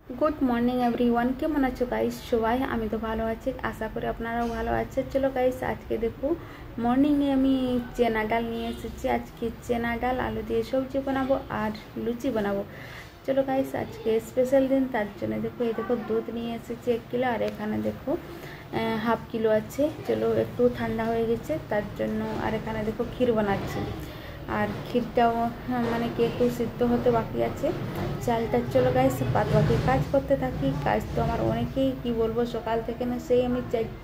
Good morning everyone, কেমন আছো guys সবাই? আমি তো ভালো আছি, আশা করি আপনারাও ভালো আছে। চলো গাইস, আজকে দেখো মর্নিংয়ে আমি চেনা ডাল নিয়ে এসেছি। আজকে চেনা ডাল আলু দিয়ে সবজি বানাবো আর লুচি বানাবো। চলো গাইস, আজকে স্পেশাল দিন, তার জন্য দেখো এই দেখো দুধ নিয়ে এসেছি 1 কিলো, আর এখানে দেখো হাফ কিলো আছে। চলো একটু ঠান্ডা হয়ে গেছে তার জন্য। আর এখানে দেখো ক্ষীর বানাচ্ছি, আর ক্ষীরটাও মানে কি একটু সিদ্ধ হতে বাকি আছে চালটা। চলো গাইস, বাদ বাকি কাজ করতে থাকি। কাজ তো আমার অনেকেই কি বলবো, সকাল থেকে না সেই আমি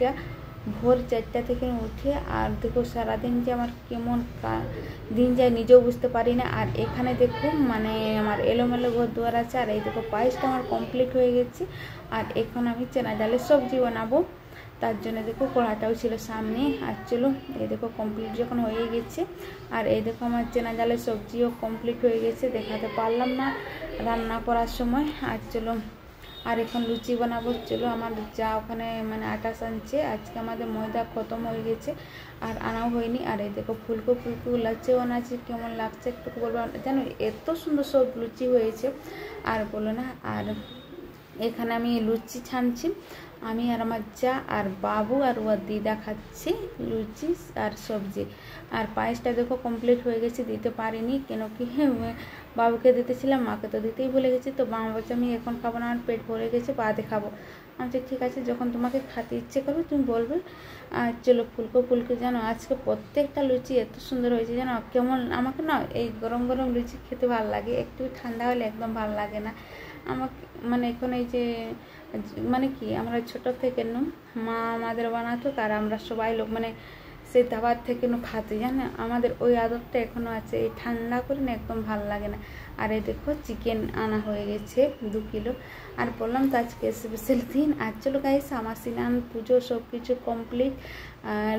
ভোর 4টা থেকে উঠে আর দেখো সারাদিন যে আমার কেমন দিন যায় নিজেও বুঝতে পারি না। আর এখানে দেখো মানে আমার এলোমেলো ঘর দুয়ার আছে। আর এই দেখো পায়েসটা আমার কমপ্লিট হয়ে গেছে। আর এখন আমি চেনা ডালের সবজি বানাবো, তার জন্য দেখো কড়াটাও ছিল সামনে। আর চলো এই দেখো কমপ্লিট যখন হয়ে গেছে, আর এই দেখো আমার চেনা ডালের সবজিও কমপ্লিট হয়ে গেছে, দেখাতে পারলাম না রান্না করার সময়। আর চলো, আর এখন লুচি বানাবো। চলো, আমার যা ওখানে মানে আটা সানছে, আজকে আমাদের ময়দা খতম হয়ে গেছে আর আনাও হয়নি। আর এই দেখো ফুলকো ফুলকো লাগছে, বানাচ্ছি কেমন লাগছে একটু বলবো, জানো এত সুন্দর সব লুচি হয়েছে আর বলো না। আর এখানে আমি লুচি ছানছি, আমি আর আমার যা আর বাবু আর ওর দিদা খাচ্ছি লুচি আর সবজি। আর পায়েসটা দেখো কমপ্লিট হয়ে গেছে, দিতে পারিনি কেন কি বাবুকে দিতেছিলাম, মাকে তো দিতেই ভুলে গেছি। তো মা বলছে আমি এখন খাবো না, আমার পেট ভরে গেছে, বাদে খাবো। আমি ঠিক আছে, যখন তোমাকে খেতে ইচ্ছে করবে তুমি বলবে। আর চলো ফুলকো ফুলকো, জানো আজকে প্রত্যেকটা লুচি এত সুন্দর হয়েছে, জানো কেমন আমাকে না এই গরম গরম লুচি খেতে ভালো লাগে, একটু ঠান্ডা হলে একদম ভালো লাগে না আমাকে। মানে এখন এই যে মানে কি আমরা ছোট থেকে মা আমাদের বানাতো, আর আমরা সবাই লোক মানে সেই দাবার থেকে খাতে, জানে আমাদের ওই আদতটা এখনো আছে। এই ঠান্ডা করে না একদম ভালো লাগে না। আর এই দেখো চিকেন আনা হয়ে গেছে 2 কিলো। আর বললাম তো আজকে স্পেশাল দিন। আর চলো গাইস, আমার স্নান পুজো সব কিছু কমপ্লিট। আর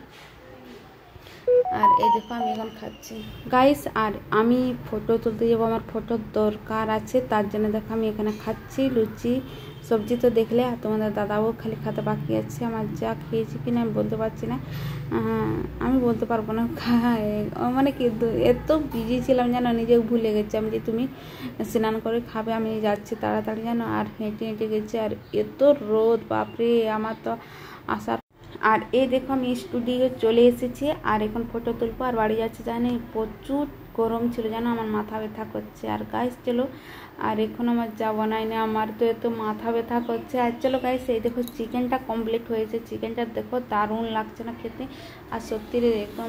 আর এই দেখো আমি এখন খাচ্ছি গাইস। আর আমি ফটো তুলতে যাবো, আমার ফটোর দরকার আছে, তার জন্য দেখো আমি এখানে খাচ্ছি লুচি সবজি। তো দেখলে, আর তোমাদের দাদাও খালি খাতে বাকি আছে। আমার যা খেয়েছি কিনা আমি বলতে পারছি না, আমি বলতে পারবো না মানে কি এত বিজি ছিলাম জানো, নিজেও ভুলে গেছি আমি যে তুমি স্নান করে খাবে। আমি যাচ্ছি তাড়াতাড়ি জানো, আর হেঁটে হেঁটে গেছি। আর এত রোদ বাপরে, আমার তো আসার। আর এই দেখো আমি স্টুডিও চলে এসেছি, আর এখন ফটো তুলবো আর বাড়ি যাচ্ছি। জানি প্রচুর গরম ছিল, জানো আমার মাথা ব্যথা করছে। আর গাইস চলো, আর এখন আমার যা বানাই না, আমার তো এত মাথা ব্যথা করছে। আর চলো গাইস, এই দেখো চিকেনটা কমপ্লিট হয়েছে। চিকেনটা দেখো দারুণ লাগছে না খেতে, আর সত্যি একদম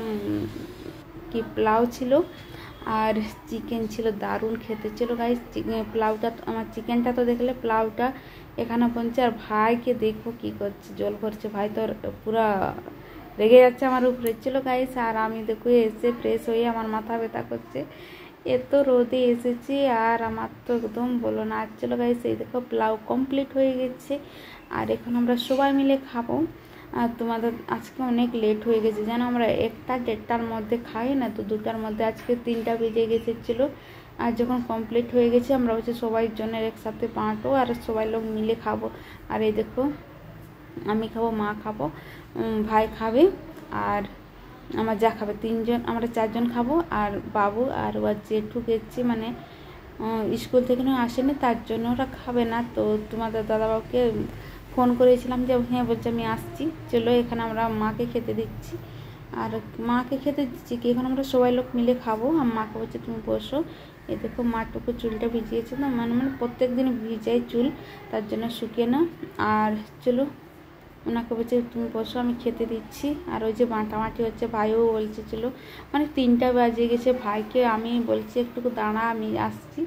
কি পোলাও ছিল আর চিকেন ছিল, দারুণ খেতে। চলো গাইস, পোলাওটা আমার চিকেনটা তো দেখলে, পোলাওটা এখানে পৌঁছে। আর ভাইকে দেখো কি করছে, জল ভরছে। ভাই তো পুরা রেগে যাচ্ছে আমার উপরে। চলো গাইস, আর আমি দেখো এসে ফ্রেশ হয়ে আমার মাথা ব্যথা করছে, এত রোদে এসেছি আর আমার তো একদম বলো না। আর চলো গাইস, এই দেখো পোলাও কমপ্লিট হয়ে গেছে, আর এখন আমরা সবাই মিলে খাবো। আর তোমাদের আজকে অনেক লেট হয়ে গেছে, জানো আমরা 1টা 1:30টার মধ্যে খাই না, তো 2টার মধ্যে আজকে 3টা বেজে গেছিলো। আর যখন কমপ্লিট হয়ে গেছে, আমরা হচ্ছে সবাই জনের একসাথে বাঁটো আর সবাই লোক মিলে খাবো। আর এই দেখো আমি খাবো, মা খাবো, ভাই খাবে, আর আমার যা খাবে, 3জন আমরা 4জন খাবো। আর বাবু আর ওর জেঠু গেছে মানে স্কুল থেকে আসেনি, তার জন্য ওরা খাবে না। তো তোমাদের দাদাবাবুকে ফোন করেছিলাম যে হ্যাঁ, বলছে আমি আসছি। চলো, এখানে আমরা মাকে খেতে দিচ্ছি, আর মাকে খেতে দিচ্ছি কি এখন আমরা সবাই লোক মিলে খাবো। আর মাকে বলছে তুমি বসো। এই দেখো মাটুকু চুলটা ভিজিয়েছে না, মানে প্রত্যেক দিন ভিজাই চুল, তার জন্য শুকিয়ে না। আর চলো, ওনাকে বলছে তুমি বসো, আমি খেতে দিচ্ছি। আর ওই যে বাঁটামাটি হচ্ছে, ভাইও বলছে চলো, মানে 3টা বাজে গেছে। ভাইকে আমি বলছি একটু দাঁড়া, আমি আসছি।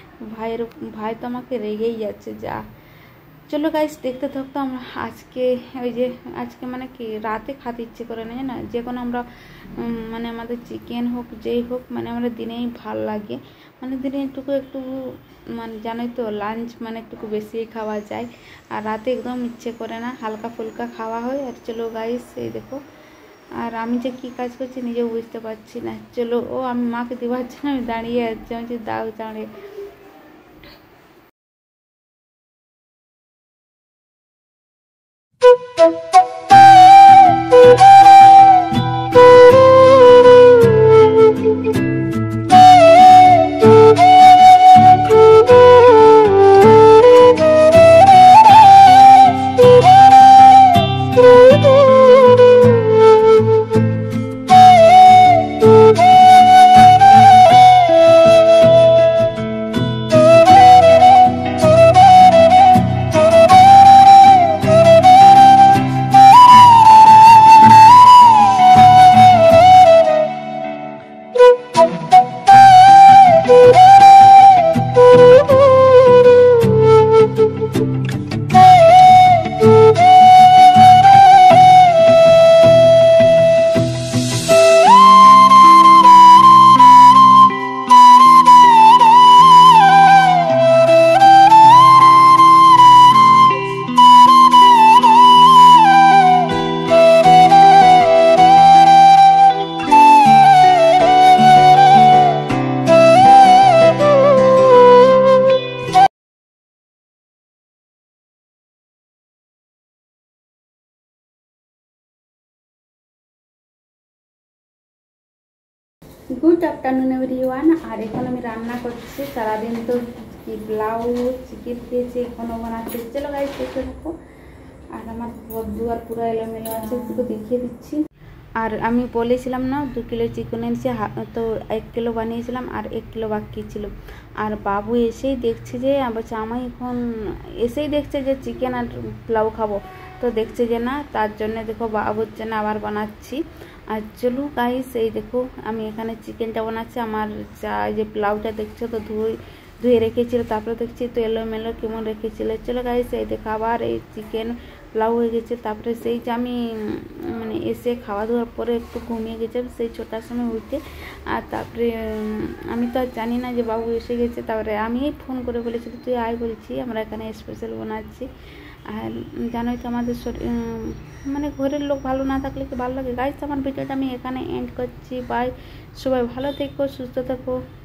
ভাই তো আমাকে রেগেই যাচ্ছে যা। চলো গাইস, দেখতে থাকতো আমরা। আজকে ওই যে আজকে মানে কি রাতে খাতে ইচ্ছে করে না, জানো যে কোনো আমরা মানে আমাদের চিকেন হোক যেই হোক, মানে আমরা দিনেই ভাল লাগে, মানে দিনে একটু মানে জানোই তো লাঞ্চ মানে একটু বেশি খাওয়া যায়, আর রাতে একদম ইচ্ছে করে না, হালকা ফুলকা খাওয়া হয়। আর চলো গাইস, এই দেখো আর আমি যে কি কাজ করছি নিজেও বুঝতে পারছি না। চলো, আমি মাকে দেওয়ার জন্য আমি দাঁড়িয়ে আছি, আমি যে দাও দাঁড়িয়ে। Good afternoon everyone. আর এখন আমি রান্না করছি। সারাদিন তো কি ব্লাউজ চিকেন খেয়েছি, এখনও বানাচ্ছি। চলো গাইস দেখে দেখো। আর আমার দুয়ার পুরো এলোমেলো আছে, একটু দেখিয়ে দিচ্ছি। আর আমি বলেছিলাম না 2 কিলো চিকেন এনেছি, তো 1 কিলো বানিয়েছিলাম আর 1 কিলো বাকি ছিল। আর বাবু এসেই দেখছে যে আমি এখন এসেই দেখছে যে চিকেন আর পোলাও খাবো, তো দেখছে যে না, তার জন্য দেখো বাবুর জন্য আবার বানাচ্ছি। আর চলো গাইস, এই দেখো আমি এখানে চিকেনটা বানাচ্ছি। আমার যা যে পোলাওটা দেখছো তো ধুয়ে রেখেছিল, তারপরে দেখছি তো এলোমেলো কেমন রেখেছিল। চলো গাইস, এই দেখো আবার এই চিকেন পোলাও হয়ে গেছে। তারপরে সেই যে আমি মানে এসে খাওয়া দাওয়ার পরে একটু ঘুমিয়ে গেছিলাম সেই 6টার সময় উঠে। আর তারপরে আমি তো আর জানি না যে বাবু এসে গেছে। তারপরে আমি ফোন করে বলেছি তুই আয়, বলছি আমরা এখানে স্পেশাল বানাচ্ছি। আর জানোই তো আমাদের মানে ঘরের লোক ভালো না থাকলে কি ভালো লাগে। গাইস, আমার ভিডিওটা আমি এখানে এন্ড করছি। বাই, সবাই ভালো থেকো, সুস্থ থেকো।